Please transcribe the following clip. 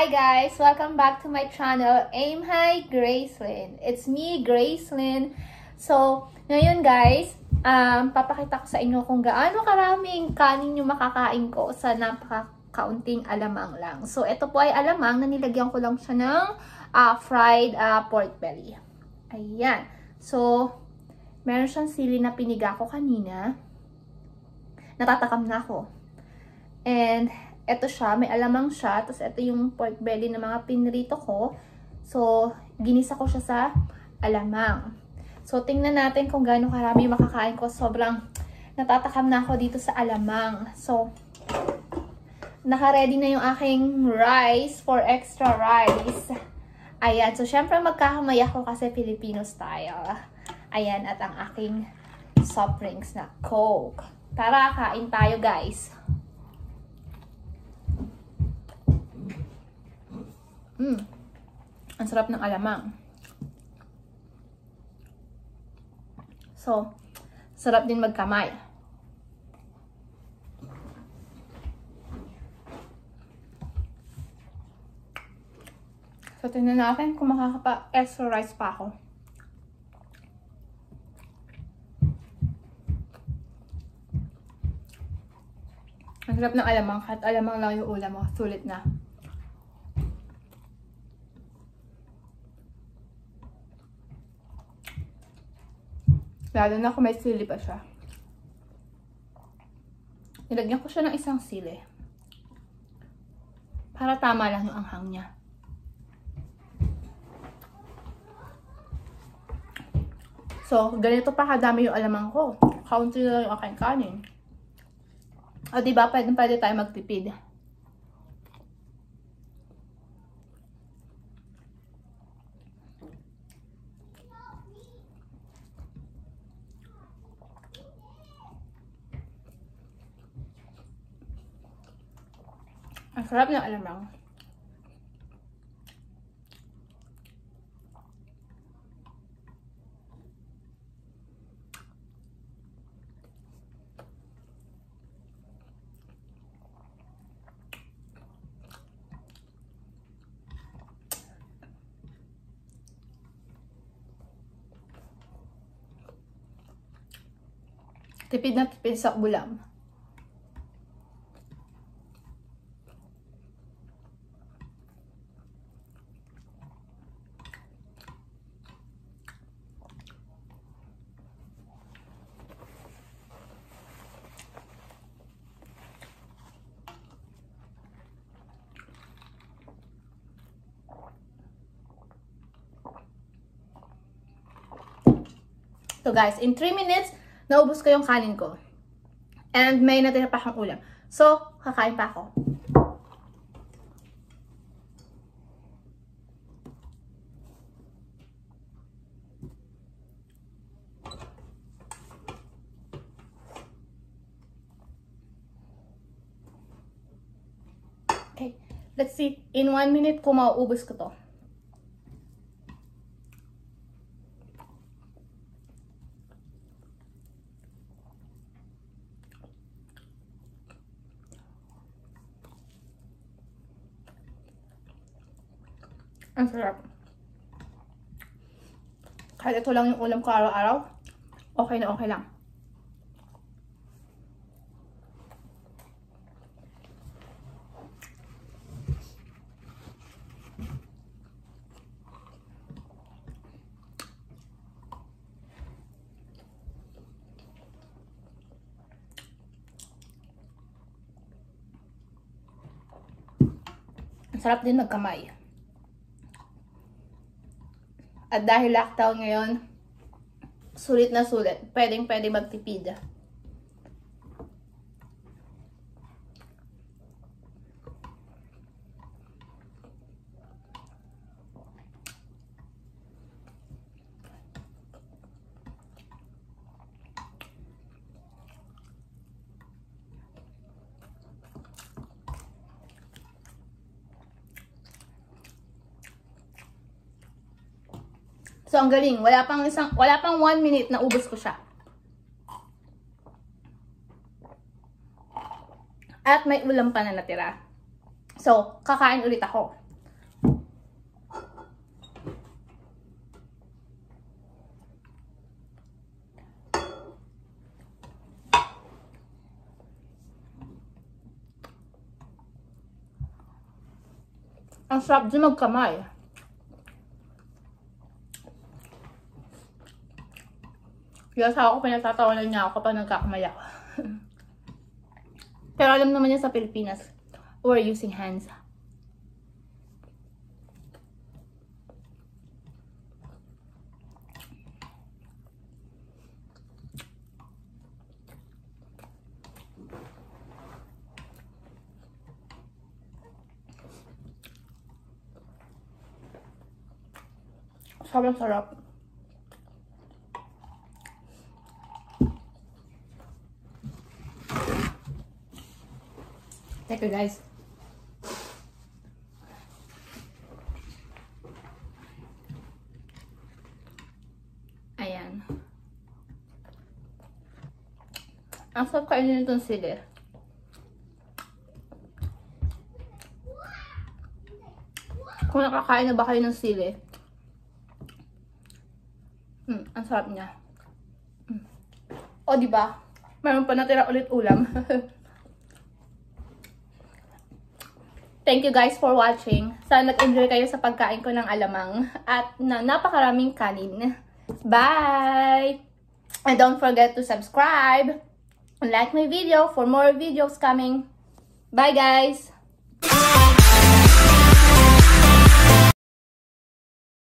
Hi guys! Welcome back to my channel, Aim High Gracelyn. It's me, Gracelyn. So, ngayon guys, papakita ko sa inyo kung gaano karaming kanin yung makakain ko sa napakaunting alamang lang. So, ito po ay alamang na nilagyan ko lang siya ng fried pork belly. Ayan. So, meron siyang sili na piniga ko kanina. Natatakam na ako. And, ito siya, may alamang siya. Tapos, ito yung pork belly na mga pinrito ko. So, ginisa ko siya sa alamang. So, tingnan natin kung gaano karami makakain ko. Sobrang natatakam na ako dito sa alamang. So, naka-ready na yung aking rice for extra rice. Ayan. So, syempre magkakamay ako kasi Filipino style. Ayan. At ang aking soft drinks na Coke. Tara, kain tayo guys. Ang sarap ng alamang. So, sarap din magkamay. So, tingnan natin kung makakapa-extra rice pa ako. Ang sarap ng alamang. Kahit alamang lang yung ulam mo, sulit na. Lalo na kung may sili pa siya. Nilagyan ko siya ng isang sili. Para tama lang yung anghang niya. So, ganito pa kadami yung alamang ko. Kaunti lang yung aking kanin. O, diba? Pwede tayo magtipid. Ang sarap ng alamang. Tipid na tipid sa ulam. So guys, in 3 minutes, naubos ko yung kanin ko. And may natira pa akong ulam. So, kakain pa ako. Okay, let's see. In 1 minute kung mauubos ko to. Ang sarap. Kahit ito lang yung ulam ko araw-araw, okay na okay lang. Ang sarap din magkamay. At dahil lockdown ngayon, sulit na sulit. Pwede magtipid. So, ang galing. Wala pang 1 minute na ubos ko siya. At may ulam pa na natira. So, kakain ulit ako. Ang sarap din magkamay. Kaya sa ako pinagtatawanan niya ako kapag nagkakamay ako. Pero alam naman niya sa Pilipinas, we're using hands. Sobrang sarap. Teka guys. Ayan. Ang sarap kainin itong sili. Kung nakakain na ba kayo ng sili? Ang sarap niya. O, diba? Mayroon pa natira ulit ulam. Thank you guys for watching. Sana nag-enjoy kayo sa pagkain ko ng alamang at na napakaraming kanin. Bye! And don't forget to subscribe and like my video for more videos coming. Bye guys!